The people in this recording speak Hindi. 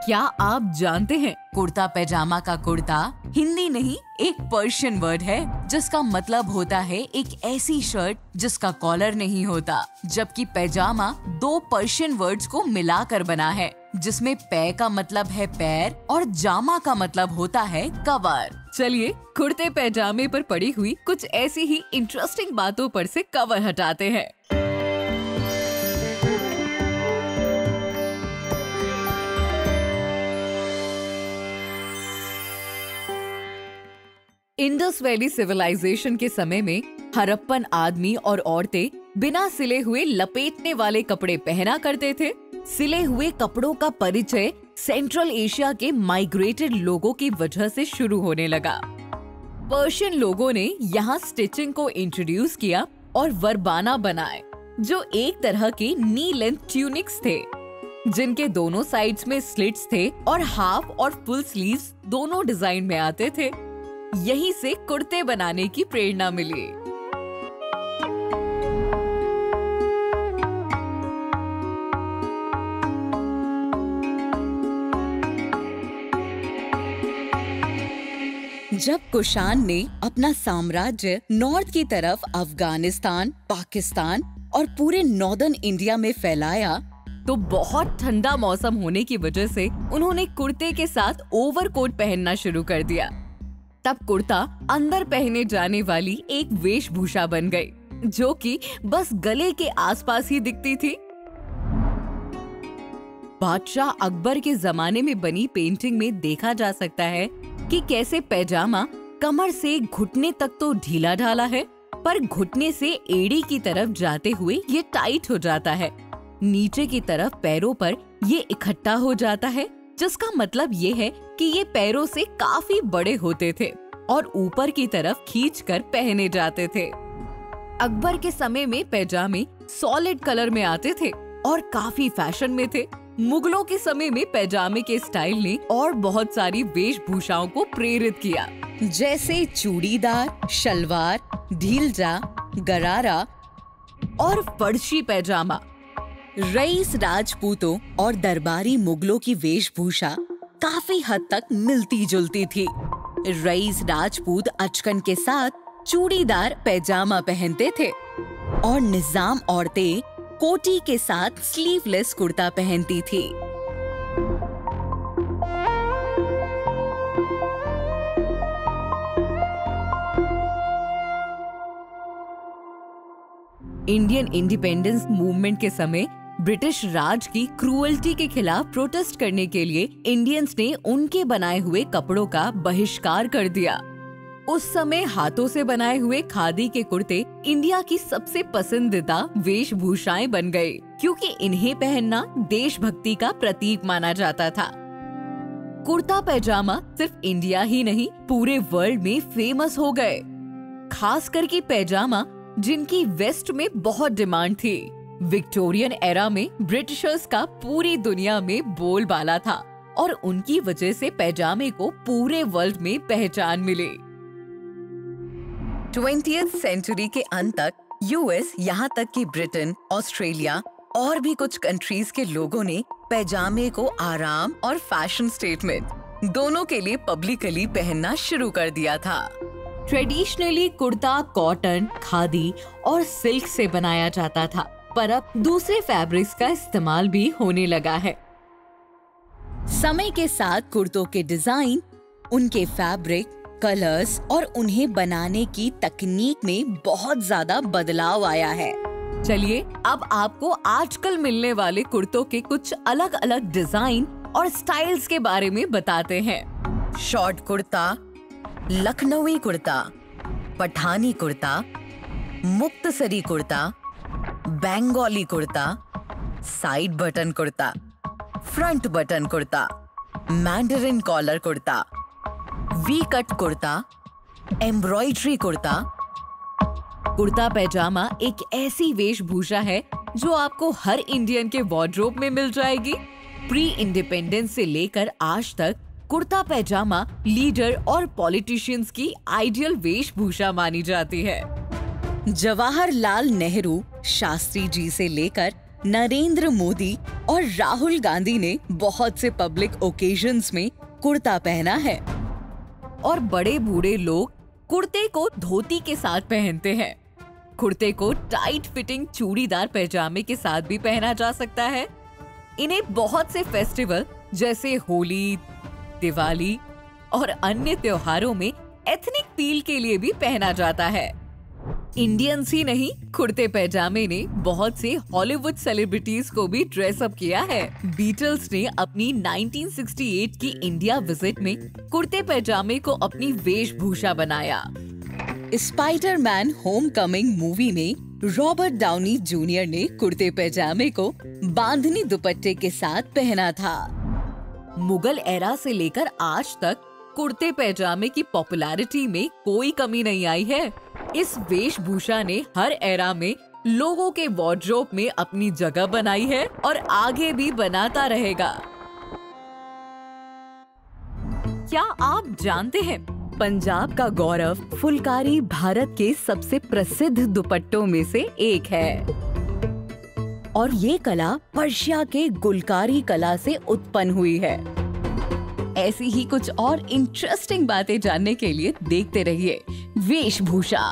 क्या आप जानते हैं कुर्ता पैजामा का कुर्ता हिंदी नहीं एक पर्शियन वर्ड है जिसका मतलब होता है एक ऐसी शर्ट जिसका कॉलर नहीं होता, जबकि पैजामा दो पर्शियन वर्ड्स को मिलाकर बना है जिसमें पै का मतलब है पैर और जामा का मतलब होता है कवर। चलिए कुर्ते पैजामे पर पड़ी हुई कुछ ऐसी ही इंटरेस्टिंग बातों पर से कवर हटाते हैं। इंडस वैली सिविलाइजेशन के समय में हड़प्पन आदमी और औरतें बिना सिले हुए लपेटने वाले कपड़े पहना करते थे। सिले हुए कपड़ों का परिचय सेंट्रल एशिया के माइग्रेटेड लोगों की वजह से शुरू होने लगा। पर्शियन लोगों ने यहाँ स्टिचिंग को इंट्रोड्यूस किया और वर्बाना बनाए, जो एक तरह के नी लेंथ ट्यूनिक्स थे जिनके दोनों साइड्स में स्लिट्स थे और हाफ और फुल स्लीव्स दोनों डिजाइन में आते थे। यहीं से कुर्ते बनाने की प्रेरणा मिली। जब कुषाण ने अपना साम्राज्य नॉर्थ की तरफ अफगानिस्तान, पाकिस्तान और पूरे नॉर्दर्न इंडिया में फैलाया, तो बहुत ठंडा मौसम होने की वजह से उन्होंने कुर्ते के साथ ओवरकोट पहनना शुरू कर दिया। तब कुर्ता अंदर पहने जाने वाली एक वेशभूषा बन गई, जो कि बस गले के आसपास ही दिखती थी। बादशाह अकबर के जमाने में बनी पेंटिंग में देखा जा सकता है कि कैसे पैजामा कमर से घुटने तक तो ढीला ढाला है, पर घुटने से एड़ी की तरफ जाते हुए ये टाइट हो जाता है। नीचे की तरफ पैरों पर ये इकट्ठा हो जाता है, जिसका मतलब ये है कि ये पैरों से काफी बड़े होते थे और ऊपर की तरफ खींचकर पहने जाते थे। अकबर के समय में पैजामे सॉलिड कलर में आते थे और काफी फैशन में थे। मुगलों के समय में पैजामे के स्टाइल ने और बहुत सारी वेशभूषाओं को प्रेरित किया, जैसे चूड़ीदार, शलवार, ढीलजा, गरारा और फर्शी पैजामा। रईस राजपूतों और दरबारी मुगलों की वेशभूषा काफी हद तक मिलती जुलती थी। रईस राजपूत अचकन के साथ चूड़ीदार पैजामा पहनते थे और निजाम औरतें कोटी के साथ स्लीवलेस कुर्ता पहनती थी। इंडियन इंडिपेंडेंस मूवमेंट के समय ब्रिटिश राज की क्रूअल्टी के खिलाफ प्रोटेस्ट करने के लिए इंडियंस ने उनके बनाए हुए कपड़ों का बहिष्कार कर दिया। उस समय हाथों से बनाए हुए खादी के कुर्ते इंडिया की सबसे पसंदीदा वेशभूषाएं बन गए, क्योंकि इन्हें पहनना देशभक्ति का प्रतीक माना जाता था। कुर्ता पैजामा सिर्फ इंडिया ही नहीं पूरे वर्ल्ड में फेमस हो गए, खास करके पैजामा जिनकी वेस्ट में बहुत डिमांड थी। विक्टोरियन एरा में ब्रिटिशर्स का पूरी दुनिया में बोलबाला था और उनकी वजह से पैजामे को पूरे वर्ल्ड में पहचान मिली। 20th सेंचुरी के अंत तक यूएस, यहाँ तक कि ब्रिटेन, ऑस्ट्रेलिया और भी कुछ कंट्रीज के लोगों ने पैजामे को आराम और फैशन स्टेटमेंट दोनों के लिए पब्लिकली पहनना शुरू कर दिया था। ट्रेडिशनली कुर्ता कॉटन, खादी और सिल्क से बनाया जाता था, पर अब दूसरे फैब्रिक्स का इस्तेमाल भी होने लगा है। समय के साथ कुर्तों के डिजाइन, उनके फैब्रिक, कलर्स और उन्हें बनाने की तकनीक में बहुत ज्यादा बदलाव आया है। चलिए अब आपको आजकल मिलने वाले कुर्तों के कुछ अलग अलग डिजाइन और स्टाइल्स के बारे में बताते हैं। Short kurta, Lucknowi kurta, Pathani kurta, Muktsari kurta, Bengali kurta, side button kurta, front button kurta, mandarin collar kurta, V cut kurta, embroidery kurta. Kurta pyjama एक ऐसी वेशभूषा है जो आपको हर इंडियन के वार्डरोब में मिल जाएगी। प्री इंडिपेंडेंस से लेकर आज तक कुर्ता पैजामा लीडर और पॉलिटिशियंस की आइडियल वेशभूषा मानी जाती है। जवाहरलाल नेहरू, शास्त्री जी से लेकर नरेंद्र मोदी और राहुल गांधी ने बहुत से पब्लिक ओकेजन्स में कुर्ता पहना है। और बड़े बूढ़े लोग कुर्ते को धोती के साथ पहनते हैं। कुर्ते को टाइट फिटिंग चूड़ीदार पैजामे के साथ भी पहना जा सकता है। इन्हें बहुत से फेस्टिवल जैसे होली, दिवाली और अन्य त्योहारों में एथनिक फील के लिए भी पहना जाता है। इंडियंस ही नहीं, कुर्ते पैजामे ने बहुत से हॉलीवुड सेलिब्रिटीज को भी ड्रेस अप किया है। बीटल्स ने अपनी 1968 की इंडिया विजिट में कुर्ते पैजामे को अपनी वेशभूषा बनाया। स्पाइडरमैन होमकमिंग मूवी में रॉबर्ट डाउनी जूनियर ने कुर्ते पैजामे को बांधनी दुपट्टे के साथ पहना था। मुगल एरा से लेकर आज तक कुर्ते पैजामे की पॉपुलैरिटी में कोई कमी नहीं आई है। इस वेशभूषा ने हर एरा में लोगों के वार्डरोब में अपनी जगह बनाई है और आगे भी बनाता रहेगा। क्या आप जानते हैं, पंजाब का गौरव फुलकारी भारत के सबसे प्रसिद्ध दुपट्टों में से एक है और ये कला पर्शिया के गुलकारी कला से उत्पन्न हुई है। ऐसी ही कुछ और इंटरेस्टिंग बातें जानने के लिए देखते रहिए वेशभूषा।